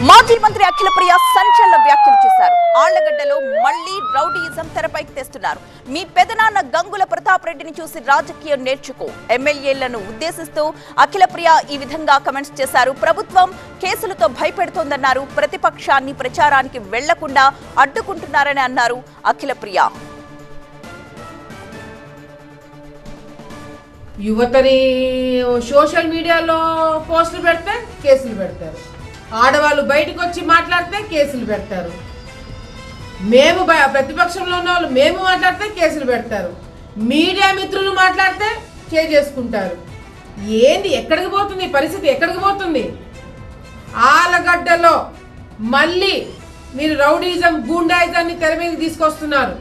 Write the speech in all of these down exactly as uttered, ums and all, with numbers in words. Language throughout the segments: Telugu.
మాజీ మంత్రి అఖిలప్రియ సంచలన వ్యాఖ్యలు చేశారు. ఆళ్లగడ్డలో మళ్లీ రౌడీయిజం తెరపైకి తెస్తున్నారు. మీ పెదనాన్న గంగుల ప్రతాప్ రెడ్డిని చూసి రాజకీయం నేర్చుకో. ఎమ్మెల్యేలను ఉద్దేశిస్తూ అఖిలప్రియ ఈ విధంగా కమెంట్స్ చేశారు. ప్రభుత్వం కేసులతో భయపెడుతోందన్నారు. ప్రతిపక్షాన్ని ప్రచారానికి వెళ్లకుండా అడ్డుకుంటున్నారని అన్నారు అఖిలప్రియ. యువతని సోషల్ మీడియాలో పోస్టులు పెడితే కేసులు పెడతారు. ఆడవాళ్ళు బయటకు వచ్చి మాట్లాడితే కేసులు పెడతారు. మేము ప్రతిపక్షంలో ఉన్న వాళ్ళు మేము మాట్లాడితే కేసులు పెడతారు. మీడియా మిత్రులు మాట్లాడితే చేసుకుంటారు. ఏంది ఎక్కడికి పోతుంది పరిస్థితి? ఎక్కడికి పోతుంది? ఆలగడ్డలో మళ్ళీ మీరు రౌడీజం గూండాయిజాన్ని తెర మీద తీసుకొస్తున్నారు.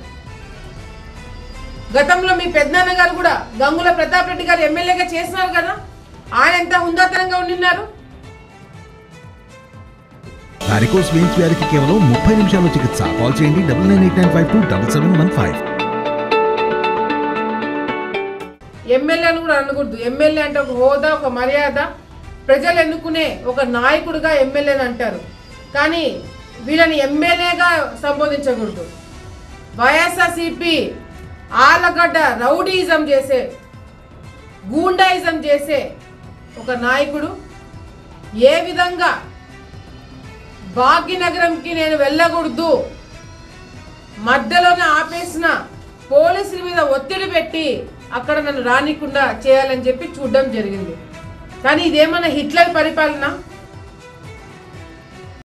గతంలో మీ పెద్దనాన్న గారు కూడా గంగుల ప్రతాప్ రెడ్డి గారు ఎమ్మెల్యేగా చేసినారు కదా, ఆయన ఎంత హుందాతనంగా ఉండినారు. వారికోస్ వెయిన్స్ వ్యాధికి కేవలం ముప్పై నిమిషాల చికిత్స. కాల్ చేయండి double nine eight nine five two double seven one five. ఎమ్మెల్యేను కూడా అనకూడదు. ఎమ్మెల్యే అంటే ఒక హోదా, ఒక మర్యాద, ప్రజలు ఎన్నుకునే ఒక నాయకుడిగా ఎమ్మెల్యేని అంటారు. కానీ వీళ్ళని ఎమ్మెల్యేగా సంబోధించకూడదు. వైఎస్ఆర్సీపీ ఆలగడ్డ రౌడీయిజం చేసే, గూండాయిజం చేసే ఒక నాయకుడు ఏ విధంగా భాగ్యనగరంకి నేను వెళ్ళకూడదు, మధ్యలోనే ఆపేసిన పోలీసుల మీద ఒత్తిడి పెట్టి అక్కడ నన్ను రానికుండా చేయాలని చెప్పి చూడడం జరిగింది. కానీ ఇదేమన్నా హిట్లర్ పరిపాలన?